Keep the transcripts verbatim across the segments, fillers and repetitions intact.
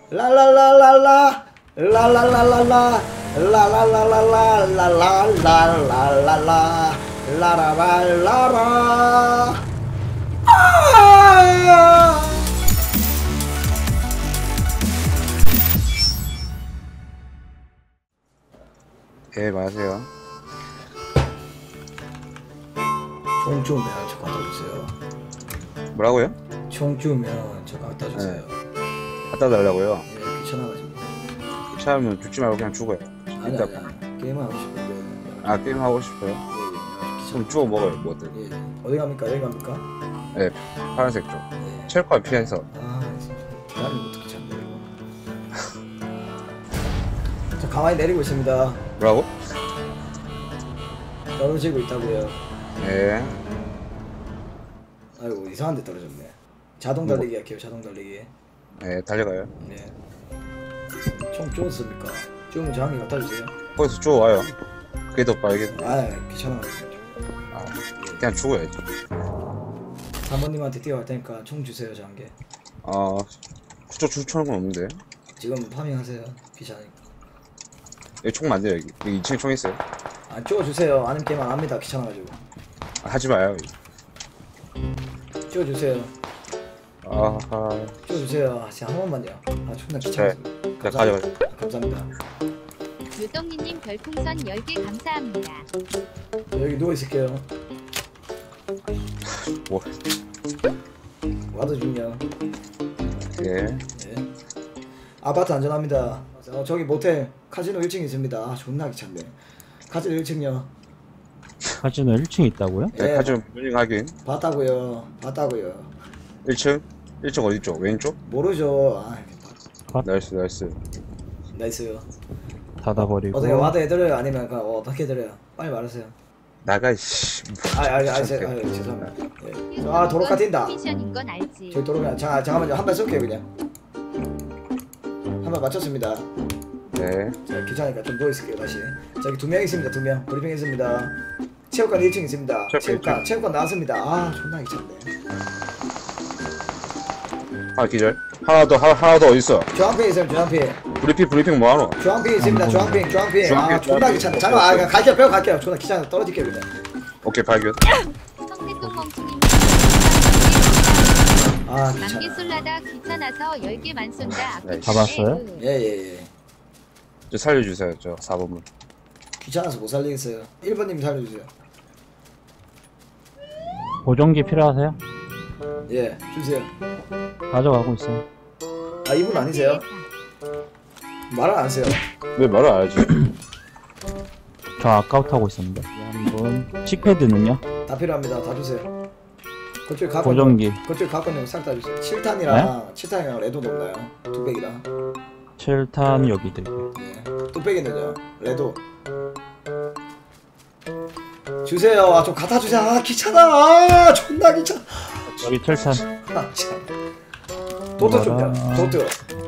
라라라라라 라라라라라 라라라라라라라라라라라 라라라라라 아 네, 맞으세요. 총 주면 저 갖다 주세요. 뭐라고요? 총 주면 저 갖다 주세요. 네. 갖다 달라고요? 예, 귀찮아가지고. 귀찮으면 죽지 말고 그냥 죽어요. 아니 아니 아니 게임하고 싶은데. 아, 게임 하고 싶어요? 예, 예. 그럼 주워 먹어요, 뭐든. 예. 어디 갑니까? 여기 갑니까? 네, 파란색 쪽. 네. 체육관 피해서. 아, 나는 어떻게 찾네 이거. 저 가만히 내리고 있습니다. 뭐라고? 떨어지고 있다고요. 네. 아이고 이상한 데 떨어졌네. 자동 달리기 할게요. 자동 달리기. 네, 달려가요. 네. 총 쏘았습니까? 쏘면 저 한 개 갖다 주세요. 거기서 주워 와요. 그게 더 빠르겠네. 아, 귀찮아. 아, 그냥 죽어야지. 사모님한테 뛰어갈 테니까 총 주세요. 저 한 개. 아, 저 주초는 건 없는데. 지금 파밍하세요. 귀찮으니까. 여기 총 만져요, 여기. 여기 이 층에 총 있어요. 아, 쪼 주세요. 아니면 게임 안 합니다. 귀찮아가지고. 아, 하지 마요. 쪼 주세요. 아하. 쪼 주세요. 아, 진짜 한 번만요. 아, 존나 귀찮아. 네. 자, 가져가세요. 감사합니다. 유동희님 별풍선 열 개 감사합니다. 여기 누워 있을게요. 뭐. 와도 중요. 예. 네. 아파트 안전합니다. 어, 저기 모텔 카지노 일 층 있습니다. 아, 존나 귀찮네. 카지노 일 층요. 카지노 일 층에 있다고요? 네, 카지노 분링 확인. 봤다고요. 봤다고요. 일 층? 일 층 어디 쪽? 왼쪽? 모르죠. 아, 나이스, 나이스. 나이스요. 닫아버리고. 어떻게 와도 해드려요? 아니면 그 어떻게 해드려요? 빨리 말하세요. 나가, 이씨. 아, 아, 아, 아, 아, 죄송합니다. 예. 아, 도로가 튄다. 미션인 건 알지. 저기 도로가. 자, 잠깐만요. 한 발 쏠게요 그냥. 한 발 맞췄습니다. 네. 자, 귀찮으니까 좀 누워 있을게요 다시. 저기 두 명 있습니다. 두 명. 브리핑 있습니다. 체육관 일 층 있습니다. 체육관 체육관, 체육관 나왔습니다. 아, 존나 귀찮네. 하나 기절. 하나 더, 하나, 하나 더 어딨어? 주황핑 있어요. 주황핑. 브리핑, 브리핑 뭐하노? 주황핑 있습니다. 주황핑, 주황핑. 주황핑, 아, 존나 주황핑. 귀찮네. 잠깐만, 아, 갈게요. 빼고 갈게요. 존나 귀찮아. 떨어질게요 그냥. 오케이, 발견. 성태동 멍충님 아, 만개 귀찮아. 쏠라다 귀찮아서 열 개만 쏜다. 네. 잡았어요? 예, 예, 예. 저 살려주세요, 저 사 번분. 귀찮아서 못 살리겠어요. 일 번님 살려주세요. 보정기 필요하세요? 예, 주세요. 가져가고 있어요. 아, 이분 아니세요? 말을 안 하세요. 왜 말을 안 하지? 저 아까부터 하고 있었는데. 한분 칙패드는요? 다 필요합니다. 다 주세요. 그쪽에 갖고 보정기. 있는 거, 그쪽에 갖고 있는 거 싹 다 주세요. 칠 탄이랑 칠 탄이랑 레도 없나요? 뚝배기랑. 칠 탄 여기 드릴게요. 예. 뚝배기는요. 레도. 주세요. 아, 좀 갖다 주세요. 아, 귀찮아. 아, 존나 귀찮아. 여기 칠 탄. 아, 참. 도트 좀요. 뭐라. 도트.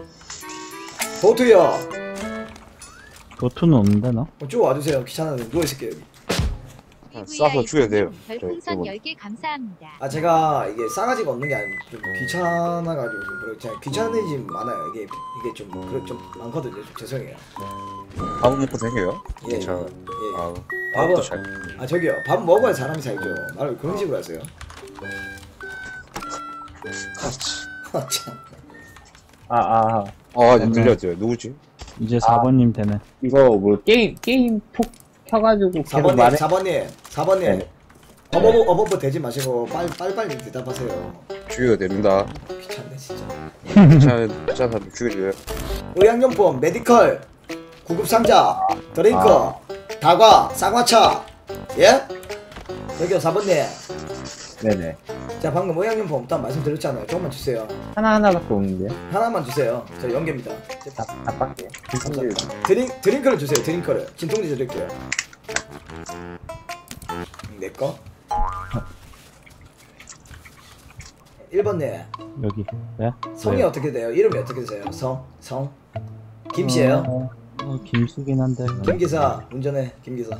도트요. 도트는 없는데 나? 어, 쭉 와주세요. 귀찮아서 누워 있을게요 여기. 싸서 죽여야 돼요. 별풍선 저희 열 개 감사합니다. 아, 제가 이게 싸가지가 없는 게 아니고 좀 귀찮아가지고 좀 그래. 그냥 귀찮은지 많아요. 이게 이게 좀 그래 좀 많거든요. 좀 죄송해요. 밥 먹고 되게요? 예, 저, 예. 아, 밥은 밥도 잘. 아 저기요. 밥 먹어야 사람이 살죠. 말을 그런 식으로 하세요. 아, 참. 아, 아, 아, 이제 들렸죠. 누구지? 이제 사 번님 되네. 이거 뭐 게임 게임 톡 켜가지고 계속 사 번님, 말해. 사 번님, 사 번님. 네네. 어버버 어버버 대지 마시고 빨리 빨리 빨리 대답하세요. 죽여도 됩니다. 귀찮네 진짜. 괜찮은, 괜찮은 죽여줘요. 의약용품, 메디컬, 구급 상자, 드링크, 아. 다과, 쌍화차. 예? 여기요 사 번님. 네네. 자 방금 의약용품 딱 말씀드렸잖아요. 조금만 주세요. 하나 하나밖에 없는데요. 하나만 주세요. 저 연계입니다. 다 답밖에. 감사합니다. 드링 드링크를 주세요. 드링크를 진통제 드릴게요. 내 거. 일 번님 여기. 네? 성이 왜요? 어떻게 돼요? 이름이 어떻게 되세요? 성 성. 김씨예요? 어, 어, 김수긴 한데. 김 기사 운전해. 김 기사.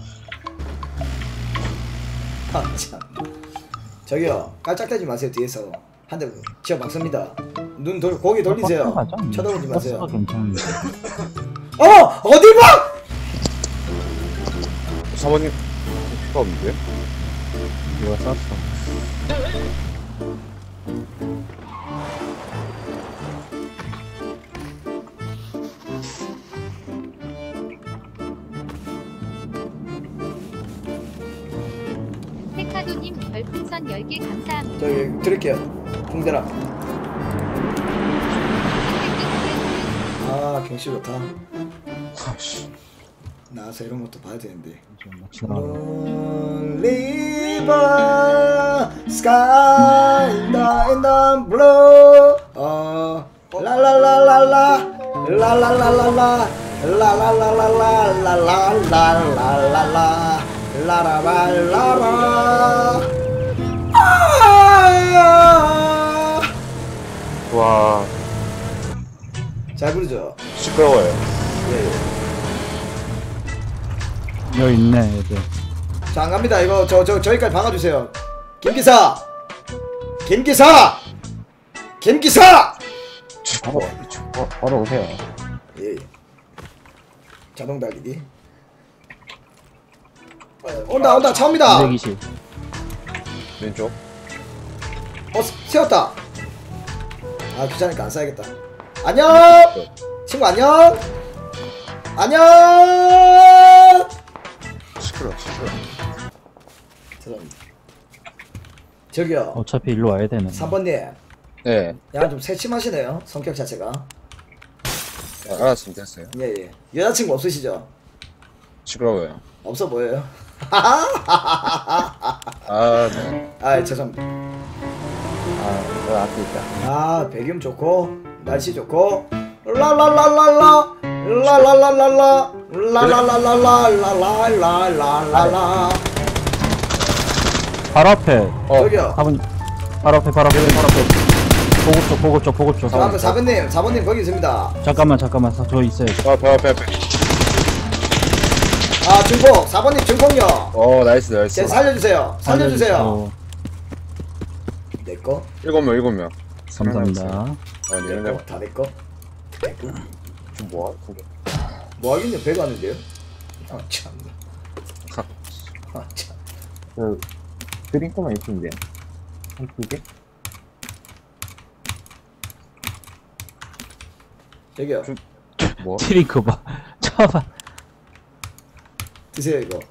아 참. 저기요 깔짝대지 마세요. 뒤에서 한 대 치어 박습니다. 눈 돌, 고기 돌리세요. 버스 가자. 쳐다보지 마세요. 버스가 괜찮은데. 어! 어딜 봐! 사모님 필요가 없는데? 누가 쐈어? 페카도님 별풍선 열 개 감사합니다. 저기 드릴게요. 붕대랑. 아 경치 좋다. 아씨. 나와서 이런 것도 봐야 되는데. 좀 지나가는 River, sky, in the, in the blue. 어, la la la la la, la la la la la, la la la la la, la la la la la la, la la la la la. 아! 와, 잘 부르죠. 시끄러워요. 예. 여기 있네 애들. 자, 안 갑니다. 이거 저 저 저기까지 박아주세요. 김 기사, 김 기사, 김 기사. 바로, 바, 바로 오세요. 예. 자동 달리기. 어, 온다 온다 차옵니다. 이백이십. 왼쪽. 어 세웠다. 아 귀찮으니까 안 써야겠다. 안녕 친구 안녕 안녕. 시끄러워, 시끄러워. 죄송합니다. 저기요 어차피 일로 와야 되는. 삼 번님 네, 약간 좀 새침하시네요 성격 자체가. 아, 알았으면 됐어요. 예예. 여자친구 없으시죠? 시끄러워요. 없어 보여요. 아, 네. 아 죄송합니다. 아, 저 앞에 있다. 아 배경 좋고 날씨 좋고 라라라라라 라라라라라 라라라라라라라라라라. 바로 앞에. 어, 저기요 사번. 바로 앞에 바로 앞에 바로 앞에. 보급 쪽 보급 쪽 보급 쪽. 사 사번님 사번님 거기 있습니다. 잠깐만 잠깐만 사- 저 있어요. 아, 배 앞에, 앞에. 아 중폭 사번님 중폭요. 어, 나이스, 나이스. 제 살려주세요 살려주세요. 어, 내꺼 일곱 명, 일곱 명. 감사합니다. 아, 네, 내꺼 네. 다 내꺼. 내꺼 좀 뭐야, 그게. 뭐 하겠냐 배가 왔는데요. 아 참나. 아 참. 저, 드링크만 있으면 돼요. 한 두 개? 저기요 뭐? 트링크 봐. 쳐봐. 드세요 이거.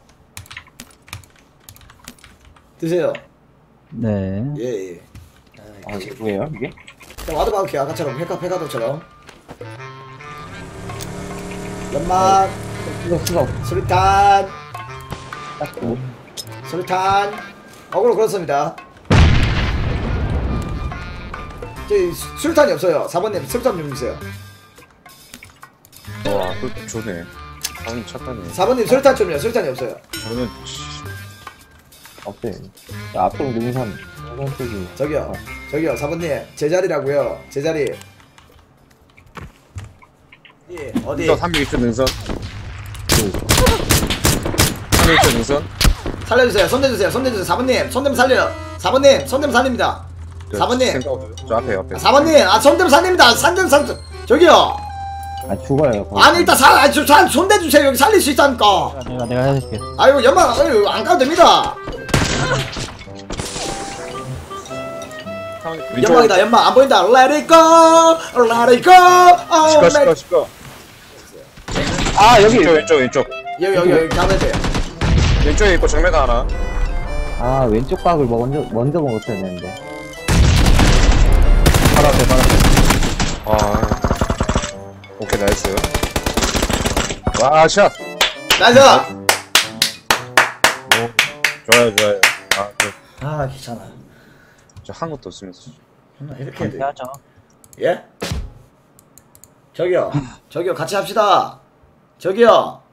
드세요. 네. 예예. 아, 뭐예요, 이게? 자 와도 박을게요 아까처럼 페카 페카도처럼. 연막 수석, 수석. 수류탄 딱, 뭐, 수류탄 어그로 그렇습니다. 저기 수- 수류탄이 없어요. 사번님 수류탄 좀 주세요. 와, 그 좋네. 사모님 착하네. 사번님 수류탄 좀요. 수류탄이 없어요. 저는, 없어요. 저 앞동 능선, 능선 쪽이. 저기요 어. 저기요 사번님 제 자리라고요. 제 자리. 예 어디 저 삼백이십 능선. 삼백이십 능선. 살려주세요. 손 대주세요. 손 대주세요. 사번님 손 대면 살려요. 사번님 손 대면 살립니다. 사번님 생각 없어요. 저 앞에, 앞에. 사번님 아 손 대면 살립니다. 산전 산 저기요 아, 죽어요. 거기. 아니 일단 살 아니 손 대주세요. 여기 살릴 수 있다니까. 내가 내가 해줄게. 아이고 연막 아유 안 가도 됩니다. 왼쪽. 연막이다 연막 안 보인다. Let it go, let it go. Oh, 시끄러, let- 시끄러, 시끄러. 아, 여기! 왼쪽, 왼쪽, 왼쪽. 여기 여기 여기 잡아야 돼요. 왼쪽에 있고 정면가 하나. 아, 왼쪽 각을 먼저, 먼저 먹었어야 되는데. 바로 앞에 바로 앞에. 아, 오케이, 나이스. 와, 샷. 나이스. 오, 좋아요, 좋아요. 아, 그, 아 귀찮아. 저한 것도 없으면서. 음, 이렇게 해야 돼. 하죠. 예? 저기요 저기요 같이 합시다. 저기요